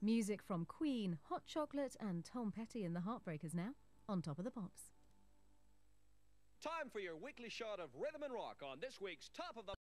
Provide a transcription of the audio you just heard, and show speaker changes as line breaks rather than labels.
Music from Queen, Hot Chocolate and Tom Petty and the Heartbreakers now, on Top of the Pops.
Time for your weekly shot of rhythm and rock on this week's Top of the